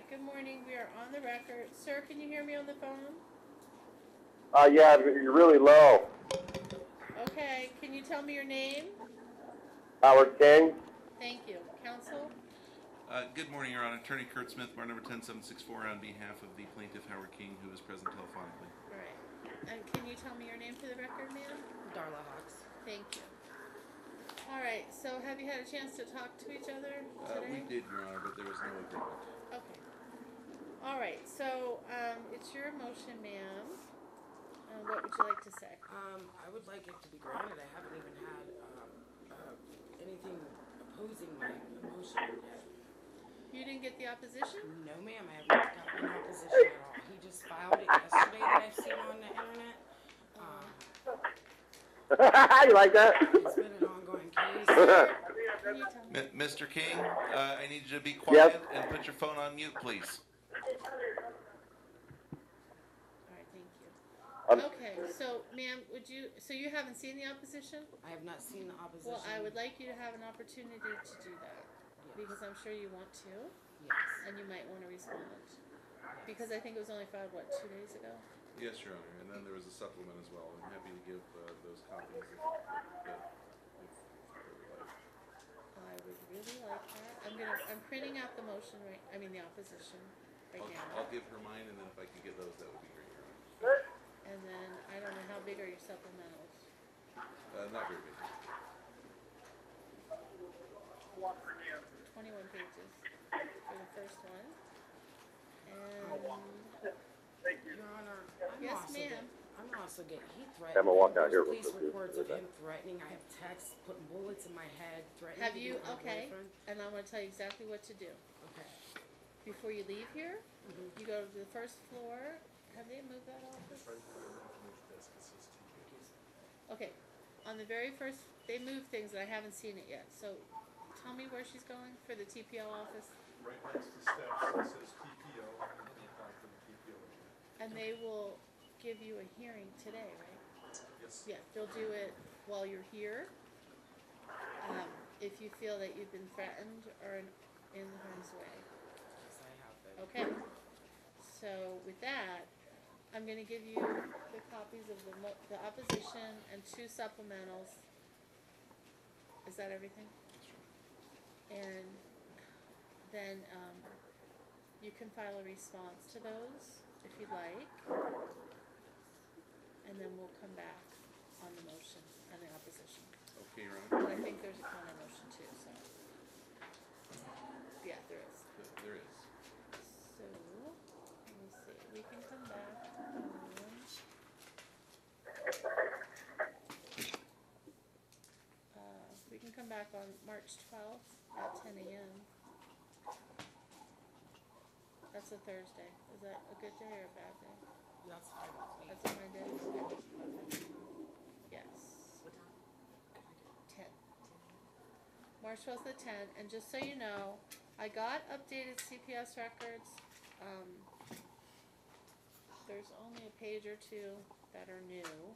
good morning. We are on the record. Sir, can you hear me on the phone? Yeah, you're really low. Okay, can you tell me your name? Howard King. Thank you. Counsel? Good morning, Your Honor. Attorney Kurt Smith, bar number 10764, on behalf of the plaintiff Howard King, who is present telephonically. All right. And can you tell me your name for the record, ma'am? Darla Hawks. Thank you. All right, so have you had a chance to talk to each other today? We did, Your Honor, but there was no agreement. Okay. All right, so it's your motion, ma'am. What would you like to say? I would like it to be granted. I haven't even had anything opposing my motion yet. You didn't get the opposition? No, ma'am, I have not gotten an opposition at all. He just filed it yesterday that I've seen on the internet. You like that? It's been an ongoing case. Can you tell me? Mr. King, I need you to be quiet Yes. and put your phone on mute, please. All right, thank you. Um, Okay, so ma'am, so you haven't seen the opposition? I have not seen the opposition. Well, I would like you to have an opportunity to do that, Yes. because I'm sure you want to, Yes. and you might want to respond. Because I think it was only filed, what, 2 days ago? Yes, Your Honor. And then there was a supplement as well. I'm happy to give those copies if you would like. I would really like that. I'm printing out the motion the opposition right now. I'll give her mine, and then if I could get those, that would be great, Your Honor. And then, I don't know, how big are your supplementals? Not very big. 21 pages for the first one. And, Your Honor, yes, ma'am. I'm also getting, he threatened. I'm gonna walk out here There's real police quick. reports of him threatening. I have texts, putting bullets in my head, threatening Have to you, beat my okay, boyfriend. and I'm gonna tell you exactly what to do. Okay. Before you leave here, you go to the first floor. Have they moved that office? Okay, on the very first, they moved things and I haven't seen it yet, so tell me where she's going for the TPO office. Right next to steps, it says TPO, and then apply for the TPO agent. And they will give you a hearing today, right? Yes. Yeah, they'll do it while you're here. If you feel that you've been threatened or in harm's way. Yes, I have been. Okay, so with that, I'm gonna give you the copies of the opposition and 2 supplementals. Is that everything? And then, you can file a response to those if you'd like. And then we'll come back on the motion and the opposition. Okay, Your But Honor. I think there's a counter motion too, so. Yeah, there is. There is. So, let me see, we can come back on March 12th at 10 a.m. That's a Thursday. Is that a good day or a bad day? That's fine with me. That's a fine day? Okay. Yes. What time? 10. March 12th at 10. And just so you know, I got updated CPS records. There's only a page or 2 that are new.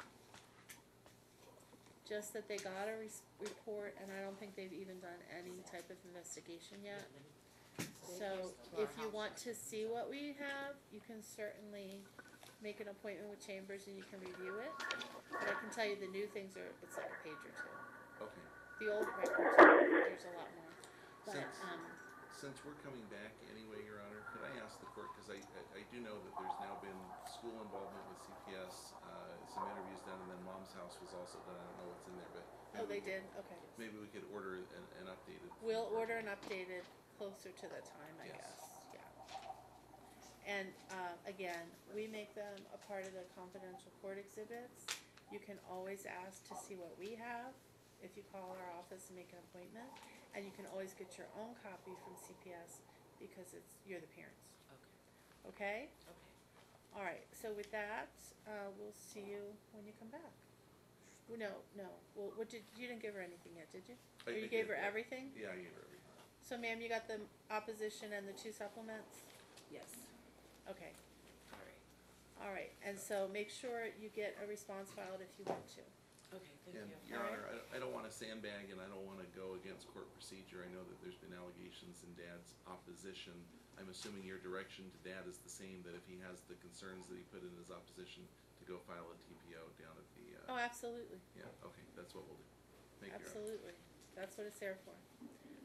Just that they got a report, and I don't think they've even done any type of investigation yet. So if you want to see what we have, you can certainly make an appointment with Chambers and you can review it. But I can tell you the new things it's like a page or 2. Okay. The old records, there's a lot more. But, Since we're coming back anyway, Your Honor, could I ask the court, because I do know that there's now been school involvement with CPS, some interviews done, and then Mom's House was also done. I don't know what's in there, but oh, they did? Okay. maybe we could order an updated. We'll order an updated closer to the time, I Yes. guess. Yeah. And again, we make them a part of the confidential court exhibits. You can always ask to see what we have if you call our office and make an appointment. And you can always get your own copy from CPS because you're the parents. Okay. Okay? Okay. All right. So with that, we'll see you when you come back. No. Well, you didn't give her anything yet, did you? Or you gave her everything? Yeah, I gave her everything. So, ma'am, you got the opposition and the 2 supplements? Yes. Okay. All right. All right. And so make sure you get a response filed if you want to. Okay, thank And, you. Your All Honor, I don't wanna sandbag and I don't wanna go against court procedure. I know that there's been allegations in Dad's opposition. I'm assuming your direction to Dad is the same, that if he has the concerns that he put in his opposition, to go file a TPO down at the, Oh, absolutely, yeah, okay, that's what we'll do. Thank you, Your Honor. absolutely. That's what it's there for.